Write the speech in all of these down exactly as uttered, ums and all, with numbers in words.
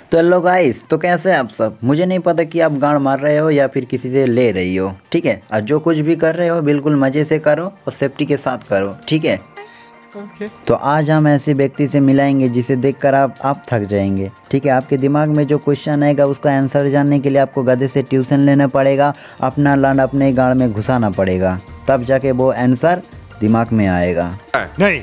तो hello guys, तो कैसे हैं आप सब। मुझे नहीं पता कि आप गांड मार रहे हो या फिर किसी से ले रही हो, ठीक है। और जो कुछ भी कर रहे हो बिल्कुल मज़े से करो और सेफ्टी के साथ करो, ठीक है। okay. तो आज हम ऐसे व्यक्ति से मिलाएंगे जिसे देखकर आप आप थक जाएंगे, ठीक है। आपके दिमाग में जो क्वेश्चन आएगा उसका आंसर जानने के लिए आपको गधे से ट्यूशन लेना पड़ेगा, अपना लांड अपने गांड में घुसाना पड़ेगा, तब जाके वो आंसर दिमाग में आएगा। नहीं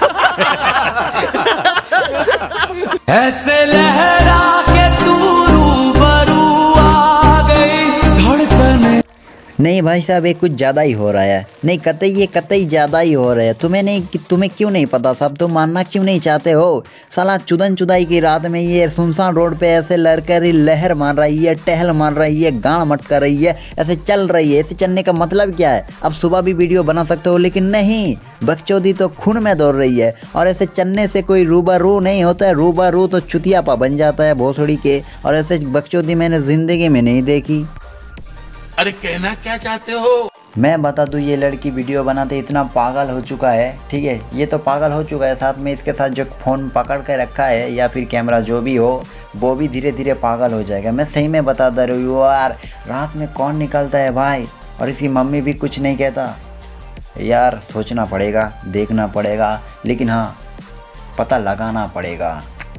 ऐसे लहरा के तू रूबरू आ गई धड़कन। नहीं भाई साहब, ये कुछ ज़्यादा ही हो रहा है। नहीं कतई, ये कतई ज़्यादा ही हो रहा है। तुम्हें नहीं कि तुम्हें क्यों नहीं पता साहब, तुम मानना क्यों नहीं चाहते हो। साला चुदन चुदाई की रात में ये सुनसान रोड पे ऐसे लड़कर लहर मार रही है, टहल मार रही है, गांड मटका रही है, ऐसे चल रही है। ऐसे चलने का मतलब क्या है। अब सुबह भी वीडियो बना सकते हो, लेकिन नहीं, बकचोदी तो खून में दौड़ रही है। और ऐसे चलने से कोई रूबरू नहीं होता है, रूबरू तो चुतियापा बन जाता है भोसड़ी के। और ऐसे बकचोदी मैंने ज़िंदगी में नहीं देखी। अरे कहना क्या चाहते हो। मैं बता दूँ, ये लड़की वीडियो बनाते इतना पागल हो चुका है, ठीक है। ये तो पागल हो चुका है, साथ में इसके साथ जो फ़ोन पकड़ के रखा है या फिर कैमरा जो भी हो, वो भी धीरे धीरे पागल हो जाएगा। मैं सही में बता दे रही हूँ यार। रात में कौन निकलता है भाई, और इसकी मम्मी भी कुछ नहीं कहता यार। सोचना पड़ेगा, देखना पड़ेगा, लेकिन हाँ पता लगाना पड़ेगा।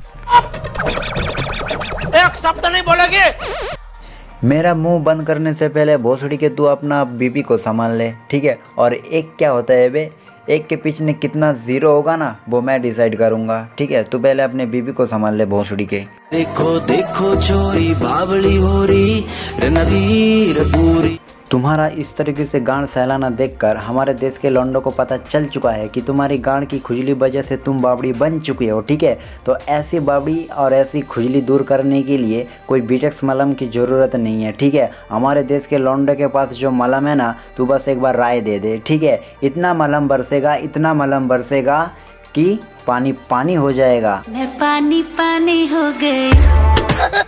एक शब्द नहीं बोलोगे। मेरा मुंह बंद करने से पहले भोसड़ी के तू अपना बीपी को संभाल ले, ठीक है। और एक क्या होता है बे, एक के पीछे कितना ज़ीरो होगा ना, वो मैं डिसाइड करूँगा, ठीक है। तू पहले अपने बीपी को संभाल ले भोसड़ी के। देखो देखो चोरी बावली हो रही नज़ीर पूरी। तुम्हारा इस तरीके से गांड सहलाना देखकर हमारे देश के लौंडों को पता चल चुका है कि तुम्हारी गांड की खुजली वजह से तुम बावड़ी बन चुकी हो, ठीक है। तो ऐसी बावड़ी और ऐसी खुजली दूर करने के लिए कोई बीटेक्स मलम की ज़रूरत नहीं है, ठीक है। हमारे देश के लौंडों के पास जो मलम है ना, तू बस एक बार राय दे दे, ठीक है। इतना मलम बरसेगा, इतना मलम बरसेगा कि पानी पानी हो जाएगा। मैं पानी पानी हो गई।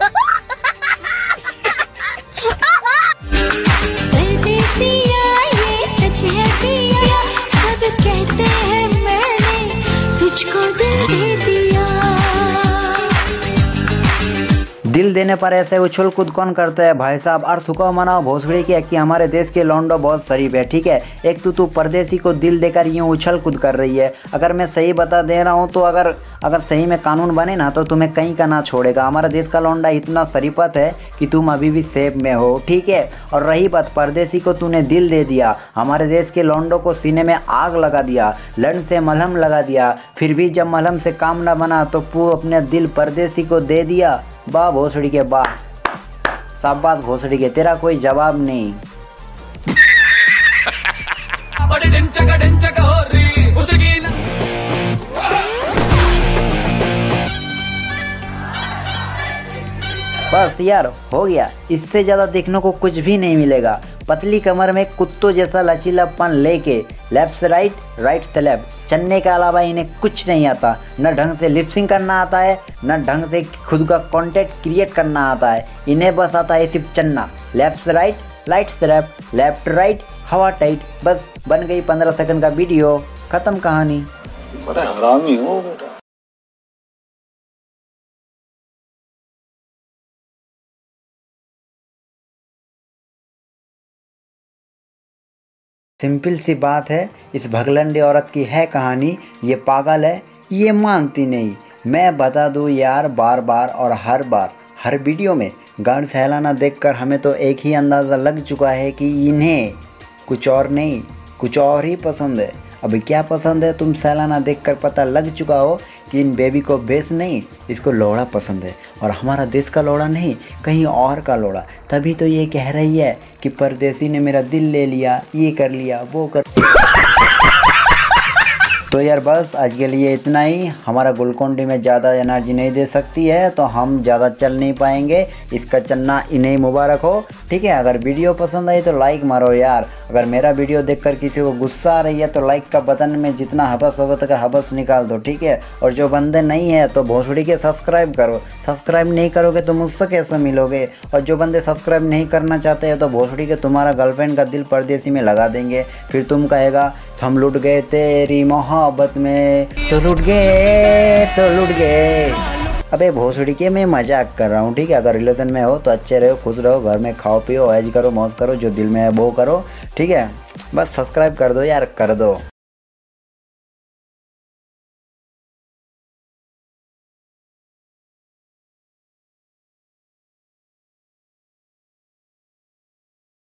सब कहते हैं मैंने तुझको दिल दे दिया। दिल देने पर ऐसे उछल कूद कौन करता है भाई साहब। अर्थ हुक्म मनाओ भोसड़ी के कि हमारे देश के लौंडो बहुत शरीफ है, ठीक है। एक तो तू परदेसी को दिल देकर यूँ उछल कूद कर रही है। अगर मैं सही बता दे रहा हूँ तो अगर अगर सही में कानून बने ना तो तुम्हें कहीं का ना छोड़ेगा। हमारा देश का लौंडा इतना शरीफत है कि तुम अभी भी सेफ में हो, ठीक है। और रही बात, परदेसी को तूने दिल दे दिया, हमारे देश के लौंडों को सीने में आग लगा दिया, लंड से मलहम लगा दिया, फिर भी जब मलहम से काम ना बना तो तू अपने दिल परदेसी को दे दिया। वाह भोसड़ी के वाह, शाबाश भोसड़ी के, तेरा कोई जवाब नहीं। बस यार हो गया, इससे ज़्यादा देखने को कुछ भी नहीं मिलेगा। पतली कमर में कुत्तों जैसा लचीलापन लेके लेफ्ट से राइट, राइट से लेफ्ट चलने के अलावा इन्हें कुछ नहीं आता। न ढंग से लिपसिंग करना आता है, न ढंग से खुद का कंटेंट क्रिएट करना आता है। इन्हें बस आता है सिर्फ चलना। लेफ्ट से राइट, राइट से लेफ्ट, लेफ्ट राइट, हवा टाइट, बस बन गई पंद्रह सेकंड का वीडियो, खत्म कहानी। बड़ा हरामी हो बेटा। सिंपल सी बात है, इस भगलंडी औरत की है कहानी। ये पागल है, ये मानती नहीं। मैं बता दूँ यार, बार बार और हर बार हर वीडियो में गांड सहलाना देखकर हमें तो एक ही अंदाज़ा लग चुका है कि इन्हें कुछ और नहीं, कुछ और ही पसंद है। अभी क्या पसंद है तुम सहलाना देखकर पता लग चुका हो कि इन बेबी को बेस नहीं, इसको लोड़ा पसंद है। और हमारा देश का लोड़ा नहीं, कहीं और का लोड़ा। तभी तो ये कह रही है कि परदेसी ने मेरा दिल ले लिया, ये कर लिया, वो कर। तो यार बस आज के लिए इतना ही। हमारा ग्लूकोन डी में ज़्यादा एनर्जी नहीं दे सकती है तो हम ज़्यादा चल नहीं पाएंगे। इसका चलना इन्हें मुबारक हो, ठीक है। अगर वीडियो पसंद आई तो लाइक मारो यार। अगर मेरा वीडियो देखकर किसी को गुस्सा आ रही है तो लाइक का बटन में जितना हबस होगा तक हबस निकाल दो, ठीक है। और जो बंदे नहीं है तो भोसड़ी के सब्सक्राइब करो। सब्सक्राइब नहीं करोगे तो मुझसे कैसे मिलोगे। और जो बंदे सब्सक्राइब नहीं करना चाहते हैं तो भोसड़ी के तुम्हारा गर्लफ्रेंड का दिल परदेसी में लगा देंगे। फिर तुम कहेगा हम लुट गए तेरी मोहब्बत में, तो लुट गए तो लुट गए। अबे भोसड़ी के मैं मजाक कर रहा हूँ, ठीक है। अगर रिलेशन में हो तो अच्छे रहो, खुश रहो, घर में खाओ पियो, ऐज करो, मौज करो, जो दिल में है वो करो, ठीक है। बस सब्सक्राइब कर दो यार, कर दो।